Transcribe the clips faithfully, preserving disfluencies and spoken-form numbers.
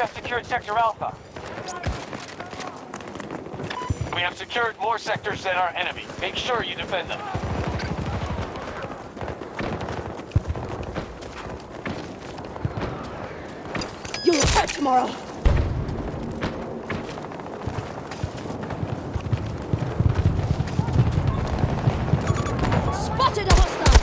just secured Sector Alpha. We have secured more sectors than our enemy. Make sure you defend them. You'll report tomorrow. Spotted a hostile!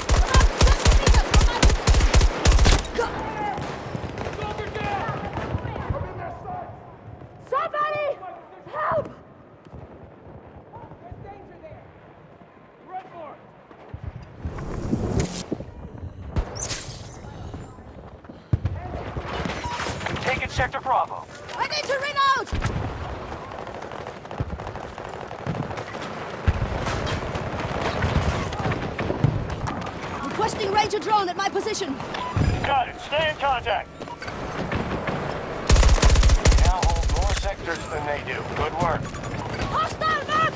Somebody! Help! There's danger there! Run for it! Taking Sector Bravo. I need to reload! Requesting Ranger drone at my position. Got it. Stay in contact. Now hold more sectors than they do. Good work. Hostile mark!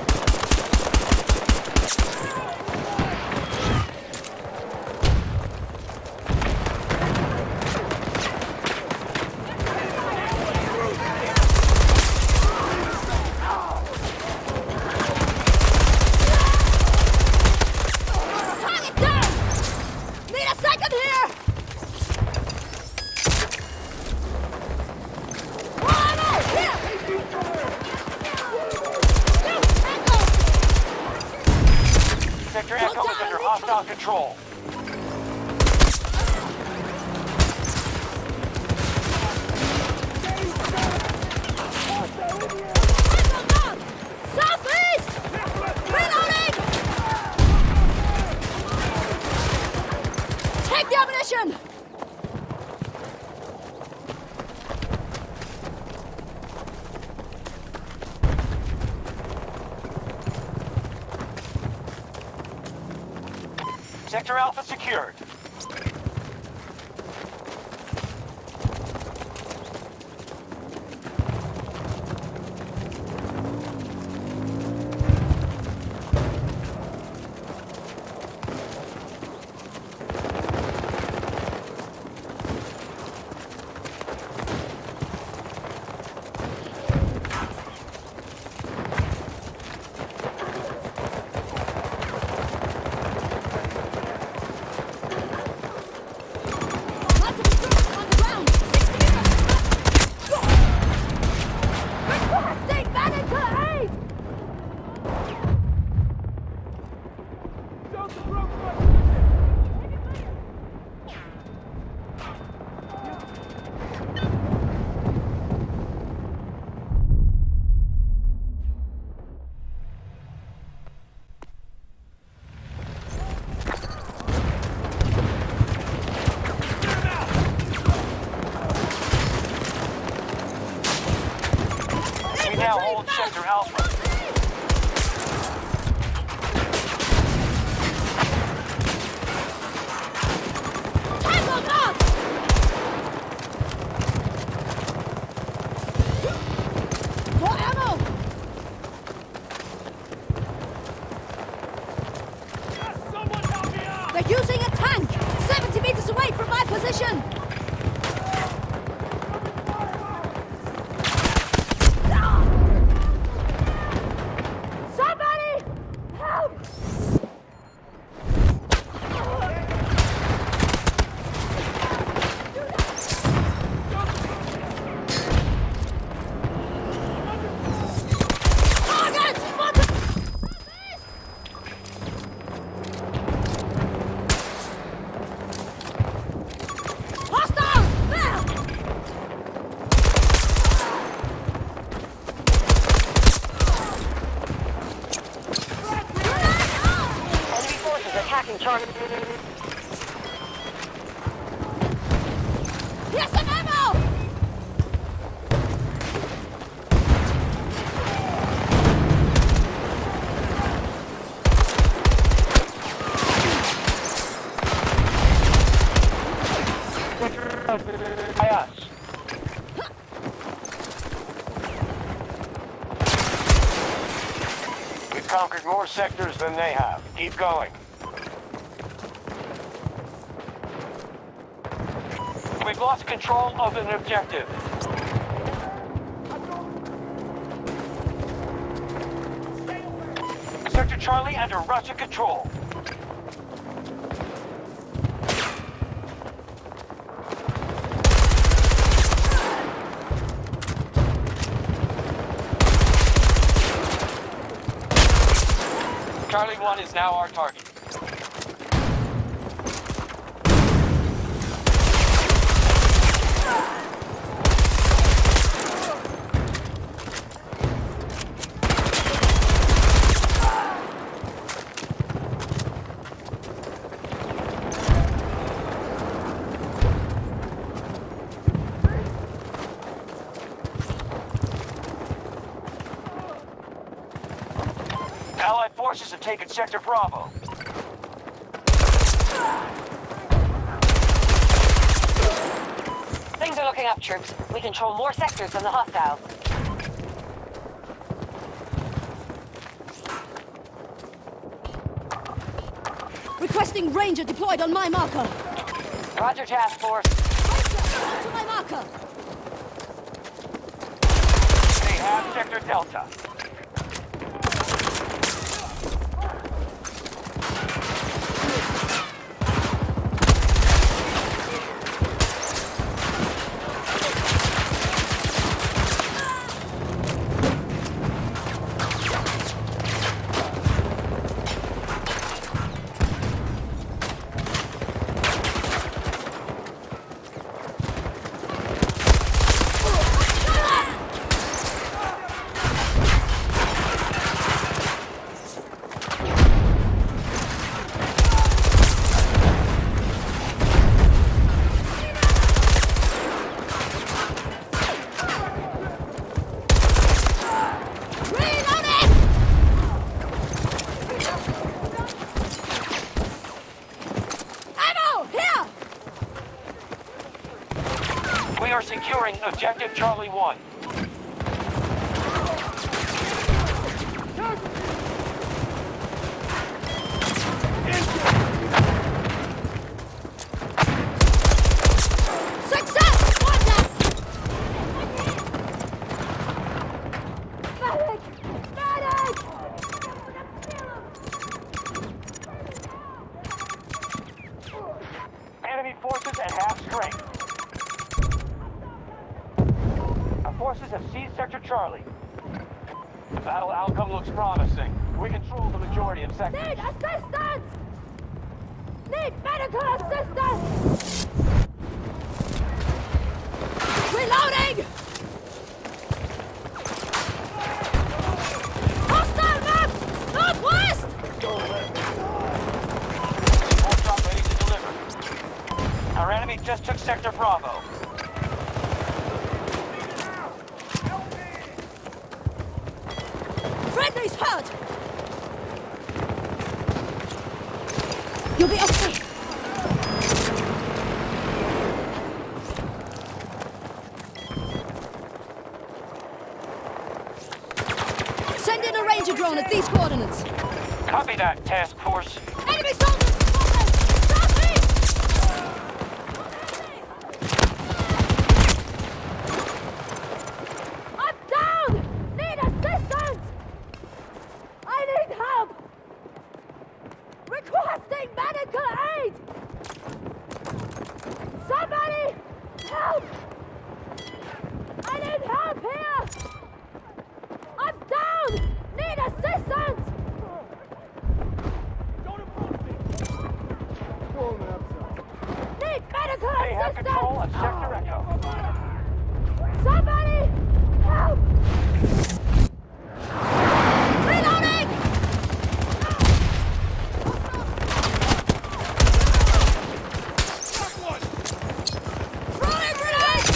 Target down! Need a second here! Sector Echo is under hostile control. Southeast! Reloading! Take the ammunition! Sector Alpha secured. Now hold Sector Alpha. Tango dog! More ammo! Someone help me out! They're using a tank! seventy meters away from my position! Somebody! Help! Target spotted! Hostile! There! Enemy forces attacking Charlie. Here's some ammo! By us. We've conquered more sectors than they have. Keep going. We've lost control of an objective. Sector Charlie under Russian control. Charlie one is now our target. Allied forces have taken Sector Bravo. Things are looking up, troops. We control more sectors than the hostiles. Requesting Ranger deployed on my marker. Roger, task force. Ranger, to my marker. They have Sector Delta. We are securing Objective Charlie one. Success! Contact! Medic! Medic! Enemy forces at half strength. Our forces have seized Sector Charlie. The battle outcome looks promising. We control the majority of sectors. Need assistance! Need medical assistance! Reloading! Hostile map! Northwest! Support drop ready to deliver. Our enemy just took Sector Bravo. Friendly's hurt! You'll be okay. Send in a Ranger drone at these coordinates. Copy that, task force. Enemy soldiers! Stop me! I'm down! Need assistance! I need help! Requesting medical aid! Somebody! Help! I need help here! I'm down! Need assistance! Don't approach me! Need medical They have control of assistance! Sector Echo. Somebody! Help! Reloading! Throwing grenade!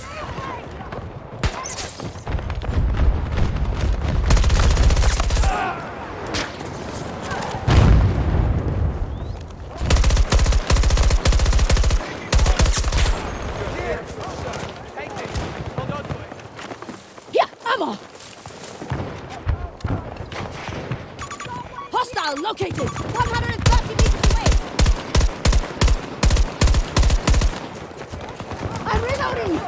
Here, ammo! Hostile located! one hundred thirty meters away! I'm reloading!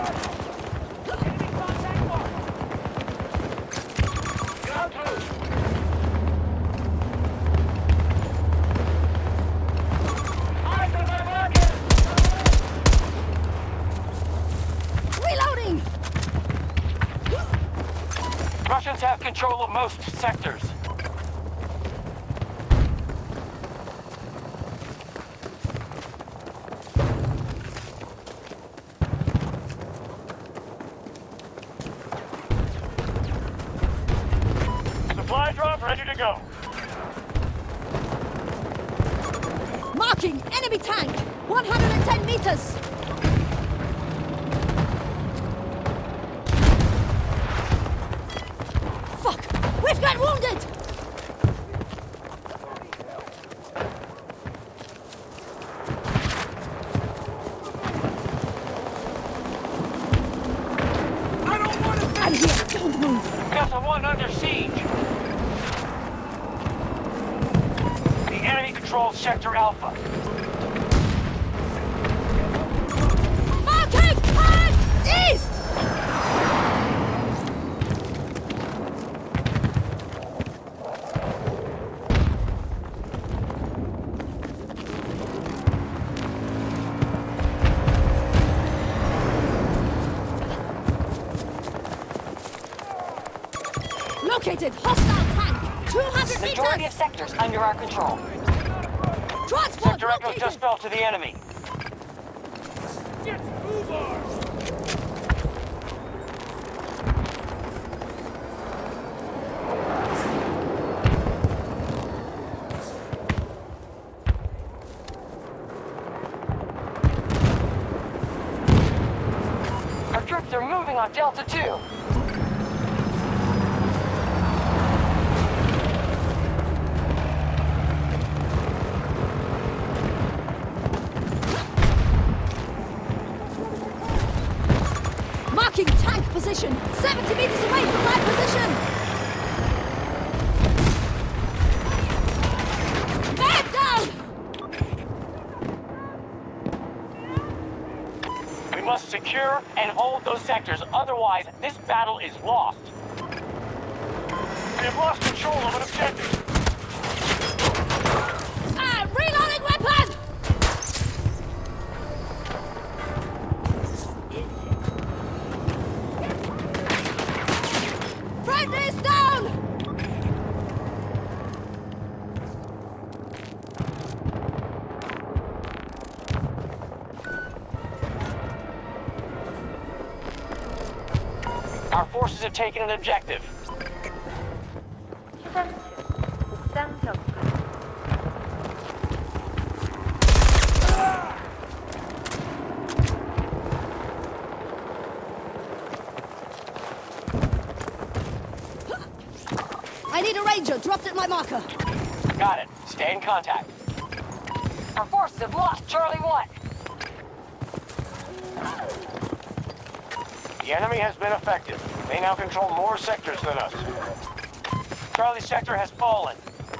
Russians have control of most sectors. Supply drop ready to go. Marking enemy tank! one hundred ten meters! Fuck! We've got wounded! I don't want to Out of here! Don't move! Delta one under siege. The enemy controls Sector Alpha. Marking tank east! Located hostile tank! two hundred Majority meters! of sectors under our control. Transport Sector Echo located! just fell to the enemy. get Ubar! Our troops are moving on Delta two. Marking tank position! seventy meters away from my position! Man down! We must secure and hold those sectors, otherwise this battle is lost. We have lost control of an objective. Ah, reloading weapon! Friend is down! Our forces have taken an objective. I need a ranger dropped at my marker. Got it. Stay in contact. Our forces have lost Charlie one. The enemy has been effective. They now control more sectors than us. Charlie sector has fallen.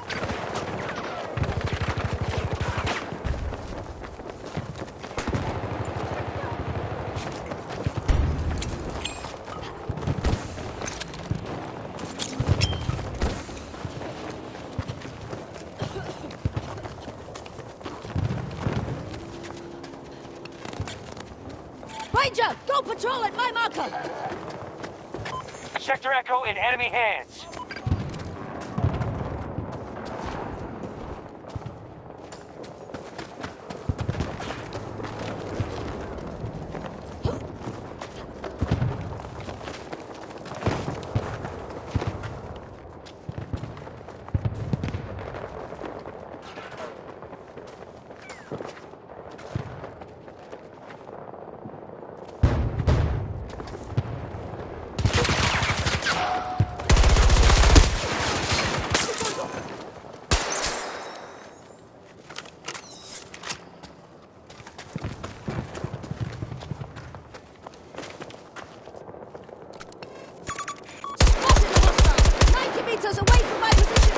Ranger, go patrol at my marker! Sector Echo in enemy hands. ninety meters away from my position!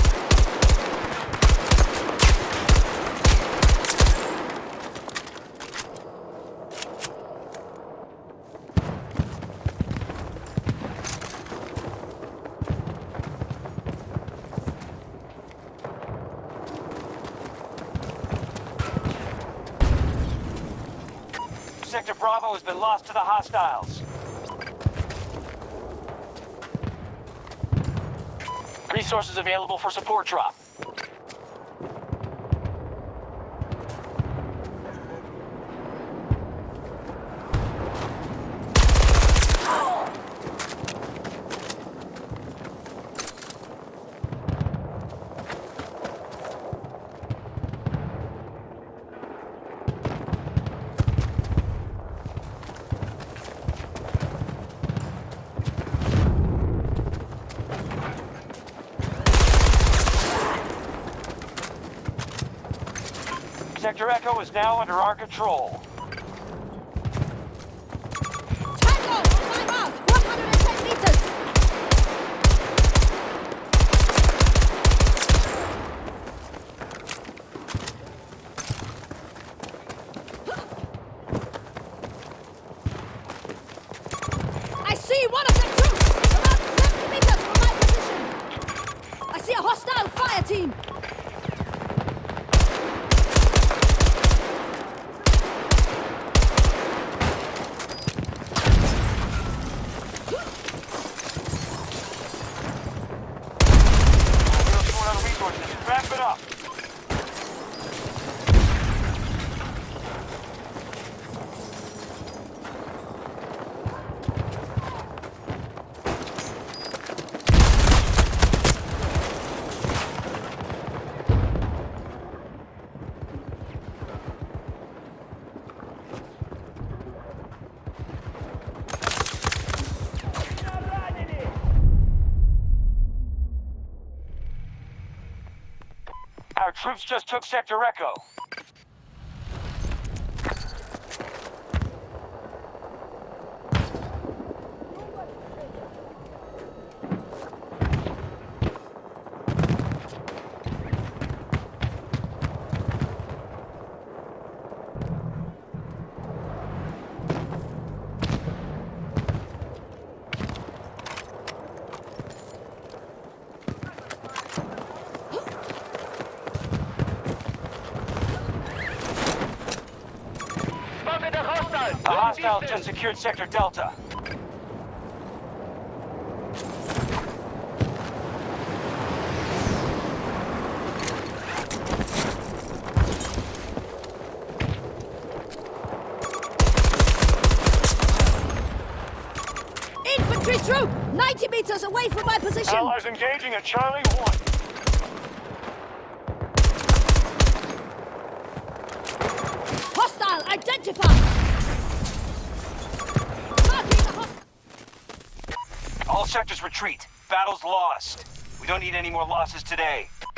Sector Bravo has been lost to the hostiles. Resources available for support drop. Sector Echo is now under our control. Tango on my mark! one hundred ten meters! I see one of their troops! About seventy meters from my position! I see a hostile fire team! Wrap it up. Our troops just took Sector Echo. The hostiles just secured Sector Delta. Infantry troop! ninety meters away from my position! Allies engaging at Charlie one. Hostile identified! All sectors retreat. Battle's lost. We don't need any more losses today.